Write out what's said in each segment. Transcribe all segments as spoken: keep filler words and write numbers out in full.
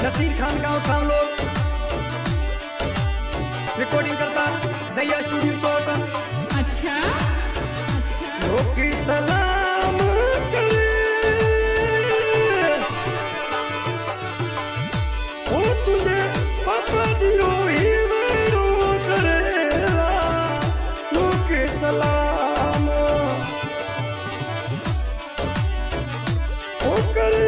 नसीर खान गांव सांगलोर रिकॉर्डिंग करता दया स्टूडियो चौटन। अच्छा लोग की सलाम करे ओ तुझे पापा जी रोही वेड़ो करेला। लोग की सलाम ओ करे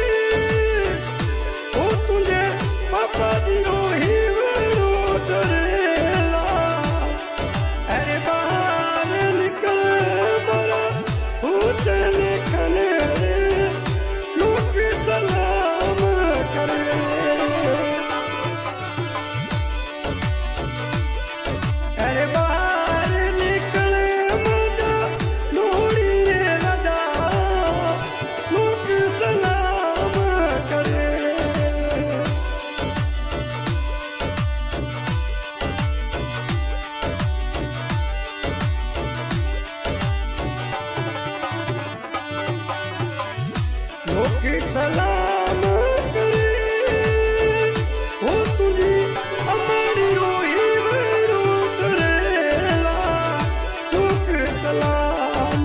ओ तुझे पापा जी रोही वेड़ो करेला। अरे बाहर निकल बड़ा हुसैन खने रे लोग सलाम करे। अरे बाहर निकल मजा लोड़ी रे राजा लोग सलाम करे। लोग सलाम करे ओ तुझी अमाड़ी रोही वेड़ो करेला। लोग सलाम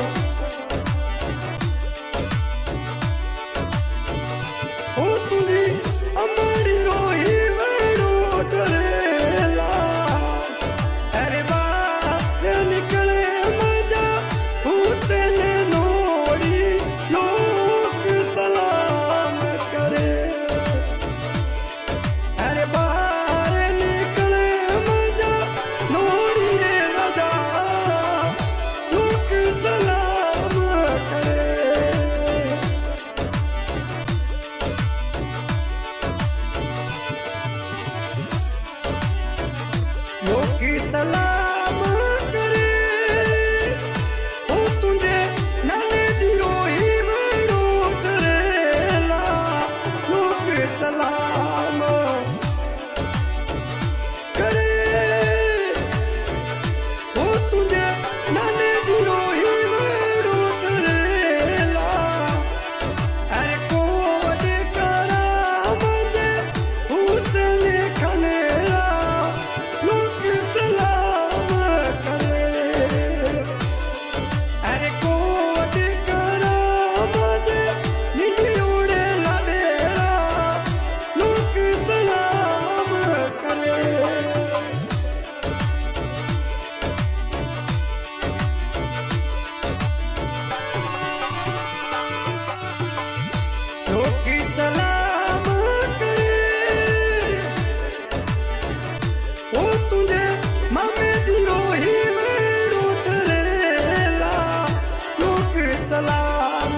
ओ तुझी अमाड़ी रोही वेड़ो करेला। अरे बाहर निकले मजा हुसैन नोड़ी लोग सलाम करे। अरे बाहर निकले मजा नोड़ी रे राजा लोग सलाम करे। लोग सलाम करे ओ तुझे नाने जी रोही वेड़ो करेला। लोग सलाम करे ओ तुझे नाने जी रोही वेड़ो करेला। अरे कोड करा मजे हुसैन खनेरा लोग सलाम करे। अरे कोड करा मजे निंडी उड़े लाडेरा लोग सलाम करे। लोग सलाम करे ओ तुझे मामे जी रोही वेड़ो करेला। लोग सलाम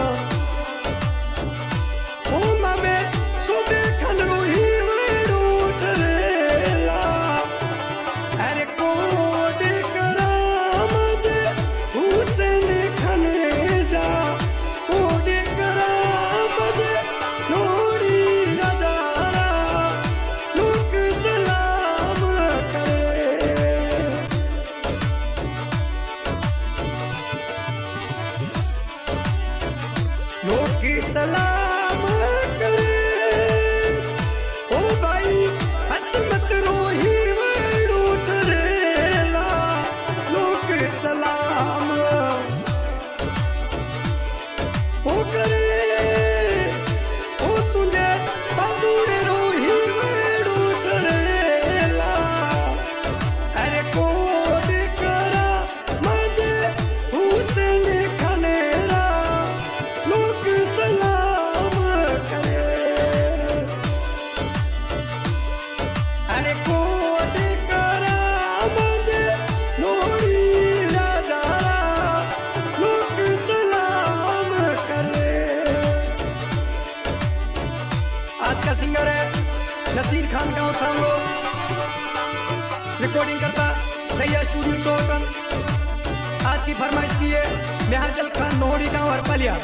ओ मामे सोबे खन रोही वेड़ो करेला। अरे कोड करा मजे हुसैन खने जा कोड करा मजे नोड़ी राजा लोग सलाम करे। लोग सलाम करे ओ भाई हसमत रोही वेड़ो करेला। लोग सलाम ओ करे ओ तुझे बादुड़े रोही वेड़ो करेला। अरे कोड करा मजे हुसैन खनेरा लोग सलाम करे। अरे कोड करा मजे नोड़ी राजा लोग सलाम करे। आज का सिंगर है नसीर खान गांव सांगलोर रिकॉर्डिंग करता दया स्टूडियो चौटन। आज की फरमाइश की है मेहाजल खान नोड़ी गांव हरपलिया।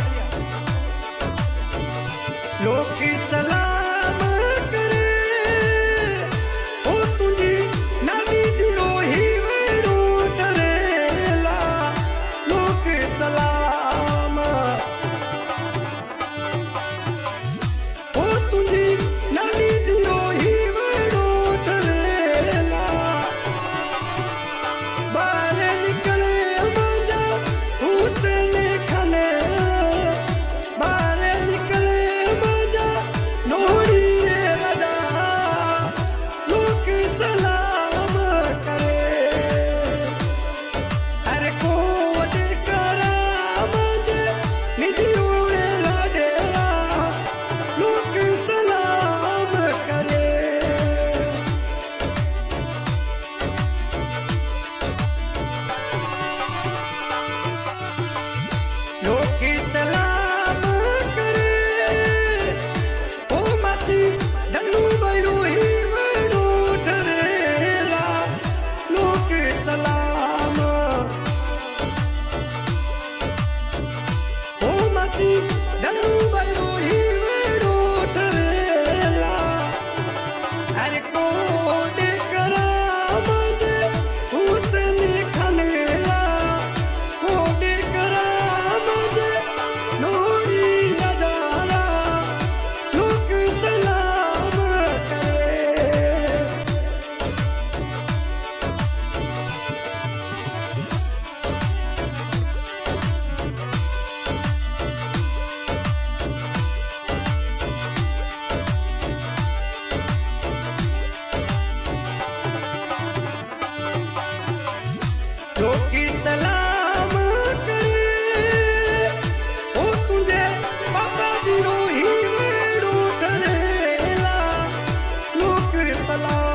लोग की सलाम करे ओ तुझी नानी जी रोही वेड़ो करेला। लोग सलाम ओ तुझी अरे कोड करा मुझे हुसन खनेला कोड करा मुझे नोड़ी नजारा लोग सलाम करे लोग सलाम करे ओ तुझे पापा जी रो ही वेड़ो ठरेला लोग सलाम